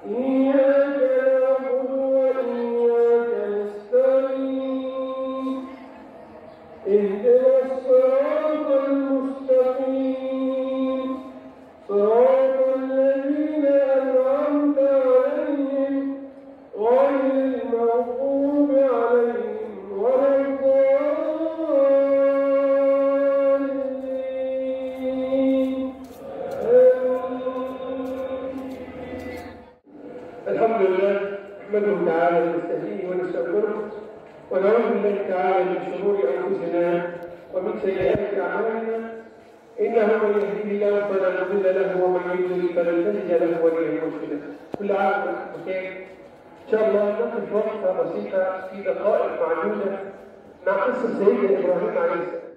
الحمد لله نحمده تعالى ونستهديه ونستغفره ونعوذ بالله تعالى من شرور انفسنا ومن سيئات اعمالنا انه من يهديه الله فلا مضل له ومن يضلل فلن تجد له وليا مرشدا. كل عام وانتم بخير. ان شاء الله نقف وقفه بسيطه في دقائق معدوده مع قصه سيدنا ابراهيم عليه السلام.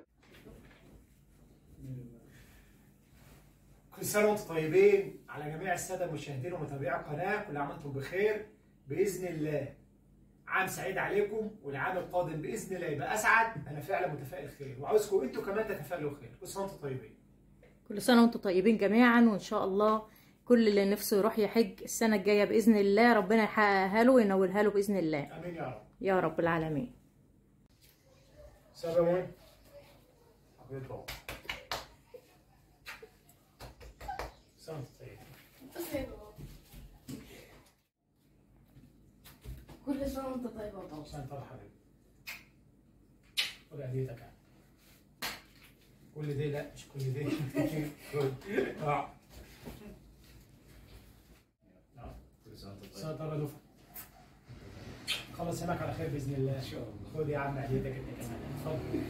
كل سنة وانتم طيبين على جميع السادة المشاهدين ومتابعي القناة، كل عام وانتم بخير بإذن الله. عام سعيد عليكم، والعام القادم بإذن الله يبقى أسعد. أنا فعلا متفائل خير وعاوزكم أنتم كمان تتفائلوا خير. كل سنة وانتم طيبين. كل سنة وانتم طيبين جميعا، وإن شاء الله كل اللي نفسه يروح يحج السنة الجاية بإذن الله ربنا يحققها له وينولها له بإذن الله. آمين يا رب. يا رب العالمين. سلام عليكم. سنة طيبة. كل سنة وانت طيبة وطيبة. سنة طيبة حبيبي. خد هديتك يعني. كل دي لا مش كل دي. كل سنة وانت طيب. سنة طيبة دفعة. خلص هناك على خير بإذن الله. إن شاء الله. خد يا عم هديتك أنت كمان. اتفضل.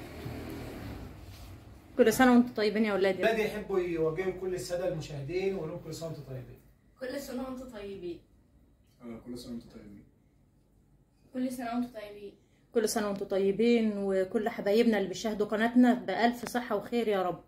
كل سنة وانتم طيبين يا ولادي. ولادي يحبوا يوجهوا كل السادة المشاهدين ويقولوا لهم كل سنة وانتم طيبين. كل سنة وانتم طيبين. كل سنة وانتم طيبين. كل سنة وانتم طيبين. كل سنة وانتم طيبين، وكل حبايبنا اللي بيشاهدوا قناتنا بألف صحة وخير يا رب.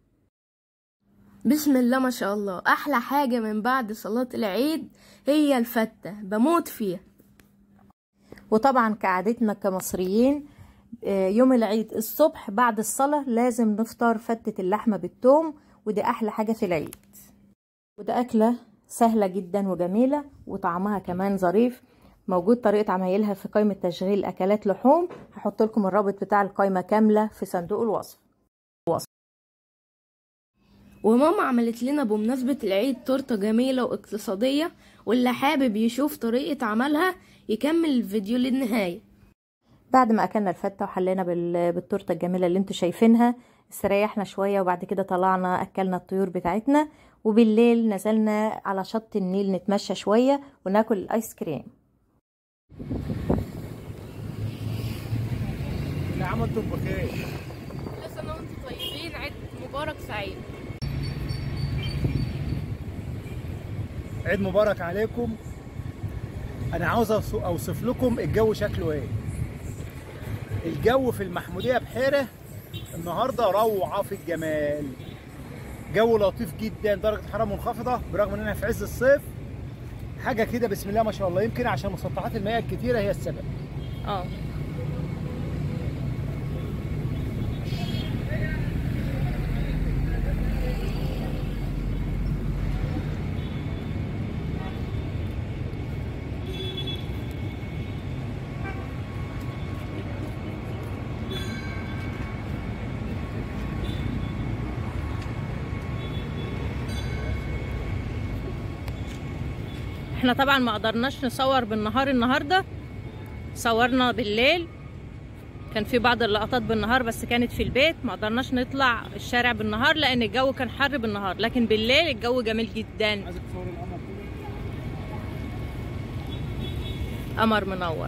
بسم الله ما شاء الله. أحلى حاجة من بعد صلاة العيد هي الفتة، بموت فيها. وطبعا كعادتنا كمصريين يوم العيد الصبح بعد الصلاة لازم نفطر فتة اللحمة بالثوم، ودي أحلى حاجة في العيد. وده أكلة سهلة جدا وجميلة وطعمها كمان ظريف. موجود طريقة عمايلها في قائمة تشغيل أكلات لحوم، هحط لكم الرابط بتاع القائمة كاملة في صندوق الوصف. وماما عملت لنا بمناسبة العيد تورتة جميلة واقتصادية، واللي حابب يشوف طريقة عملها يكمل الفيديو للنهاية. بعد ما أكلنا الفتة وحلينا بالتورتة الجميلة اللي انتوا شايفينها، استريحنا شوية وبعد كده طلعنا أكلنا الطيور بتاعتنا، وبالليل نزلنا على شط النيل نتمشى شوية وناكل الآيس كريم. كل عام وانتم بخير. كل سنة وانتم طيبين، عيد مبارك سعيد. عيد مبارك عليكم. أنا عاوز أوصف لكم الجو شكله إيه. الجو في المحمودية بحيرة النهارده روعة في الجمال. جو لطيف جدا، درجة الحرارة منخفضة برغم إننا في عز الصيف. حاجة كده بسم الله ما شاء الله، يمكن عشان مسطحات المياه الكتيرة هي السبب. احنا طبعا ما قدرناش نصور بالنهار النهارده، صورنا بالليل. كان في بعض اللقطات بالنهار بس كانت في البيت، ما قدرناش نطلع الشارع بالنهار لان الجو كان حر بالنهار، لكن بالليل الجو جميل جدا. عايزك تصور القمر كده. قمر منور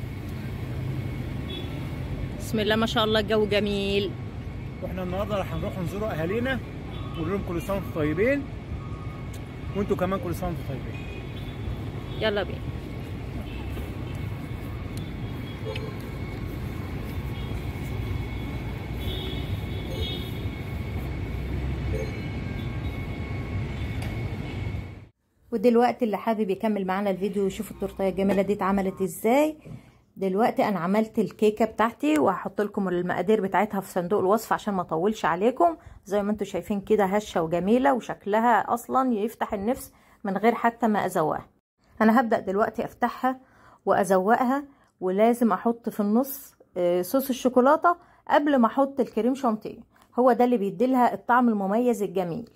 بسم الله ما شاء الله، الجو جميل. واحنا النهارده راح نروح نزور اهالينا ونقول لهم كل سنه وانتم طيبين، وانتوا كمان كل سنه وانتم طيبين. يلا بينا. ودلوقتي اللي حابب يكمل معانا الفيديو ويشوف التورتيه الجميله دي اتعملت ازاي، دلوقتي انا عملت الكيكه بتاعتي وهحط لكم المقادير بتاعتها في صندوق الوصف عشان ما اطولش عليكم. زي ما انتم شايفين كده هشه وجميله وشكلها اصلا يفتح النفس من غير حتى ما ازوقها. انا هبدأ دلوقتي افتحها وازوقها، ولازم احط في النص صوص الشوكولاتة قبل ما احط الكريم شانتيه، هو ده اللي بيديلها الطعم المميز الجميل.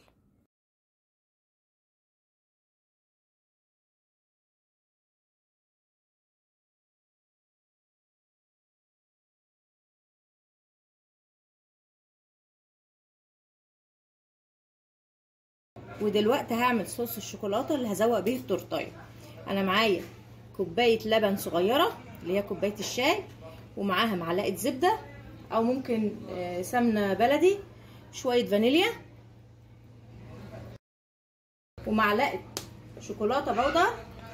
ودلوقتي هعمل صوص الشوكولاته اللي هزوق بيه التورتايه. انا معايا كوبايه لبن صغيره اللي هي كوبايه الشاي، ومعاها معلقه زبده او ممكن سمنه بلدي، شويه فانيليا، ومعلقه شوكولاته بودر،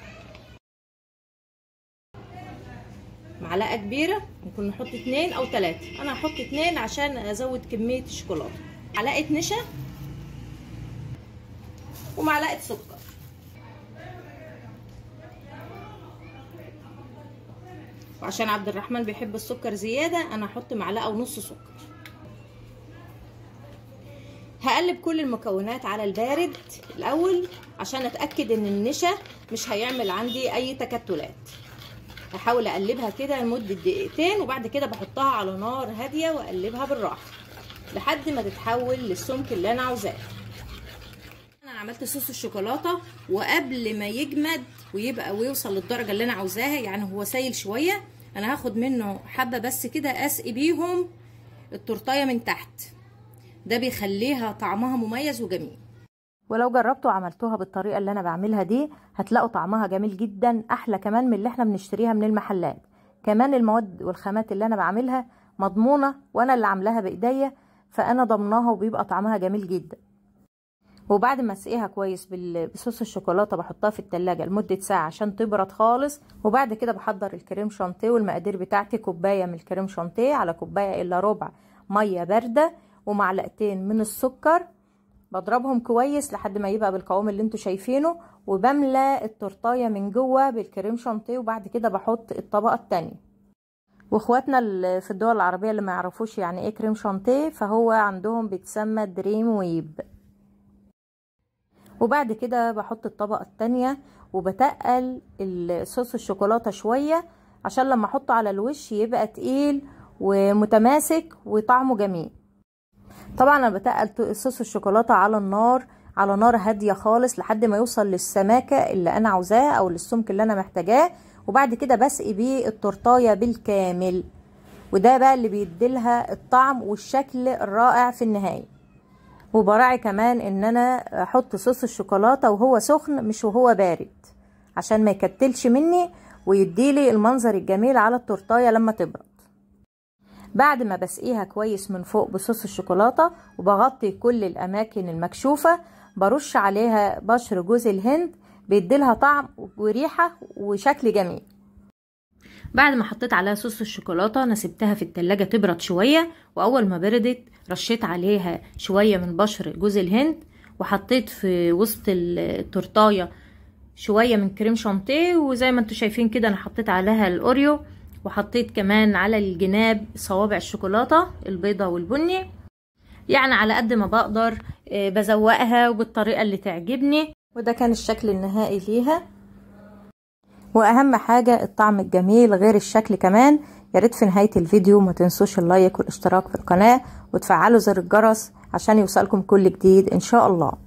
معلقه كبيره، ممكن نحط 2 أو 3، انا هحط 2 عشان ازود كميه الشوكولاته، معلقه نشا ومعلقه سكر. وعشان عبد الرحمن بيحب السكر زياده انا هحط معلقه ونص سكر. هقلب كل المكونات على البارد الاول عشان اتاكد ان النشا مش هيعمل عندي اي تكتلات. هحاول اقلبها كده لمده دقيقتين، وبعد كده بحطها على نار هاديه واقلبها بالراحه لحد ما تتحول للسمك اللي انا عاوزاه. انا عملت صوص الشوكولاته، وقبل ما يجمد ويوصل للدرجه اللي انا عاوزاها، يعني هو سايل شويه، انا هاخد منه حبه بس كده اسقي بيهم التورتايه من تحت، ده بيخليها طعمها مميز وجميل. ولو جربتوا وعملتوها بالطريقه اللي انا بعملها دي هتلاقوا طعمها جميل جدا، احلى كمان من اللي احنا بنشتريها من المحلات. كمان المواد والخامات اللي انا بعملها مضمونه، وانا اللي عاملاها بايديا، فانا ضمناها وبيبقى طعمها جميل جدا. وبعد ما اسقيها كويس بصوص الشوكولاته بحطها في التلاجة لمده ساعه عشان تبرد خالص، وبعد كده بحضر الكريم شانتيه. والمقادير بتاعتي كوبايه من الكريم شانتيه على كوبايه الا ربع ميه بارده ومعلقتين من السكر، بضربهم كويس لحد ما يبقى بالقوام اللي انتوا شايفينه، وبملى التورتايه من جوه بالكريم شانتيه، وبعد كده بحط الطبقه التانية. واخواتنا في الدول العربيه اللي ما يعرفوش يعني ايه كريم شانتيه، فهو عندهم بيتسمى دريم ويب. وبعد كده بحط الطبقه التانية وبتقل صوص الشوكولاته شويه عشان لما احطه على الوش يبقى تقيل ومتماسك وطعمه جميل. طبعا انا بتقل صوص الشوكولاته على نار هاديه خالص لحد ما يوصل للسماكه اللي انا عاوزاها او للسمك اللي انا محتاجاه، وبعد كده بسقي بيه التورتايه بالكامل، وده بقى اللي بيديلها الطعم والشكل الرائع في النهايه. وبراعي كمان ان انا احط صوص الشوكولاته وهو سخن مش وهو بارد عشان ما يكتلش مني ويديلي المنظر الجميل على التورتايه لما تبرد. بعد ما بسقيها كويس من فوق بصوص الشوكولاته وبغطي كل الاماكن المكشوفه، برش عليها بشر جوز الهند بيديلها طعم وريحه وشكل جميل. بعد ما حطيت عليها صوص الشوكولاته انا سبتها في التلاجة تبرد شويه، واول ما بردت رشيت عليها شويه من بشر جوز الهند، وحطيت في وسط التورتايه شويه من كريم شانتيه، وزي ما انتوا شايفين كده انا حطيت عليها الاوريو، وحطيت كمان على الجناب صوابع الشوكولاته البيضه والبني، يعني على قد ما بقدر بزوقها وبالطريقه اللي تعجبني. وده كان الشكل النهائي ليها، واهم حاجه الطعم الجميل غير الشكل كمان. يا ريت في نهايه الفيديو ما تنسوش اللايك والاشتراك في القناه وتفعلوا زر الجرس عشان يوصلكم كل جديد ان شاء الله.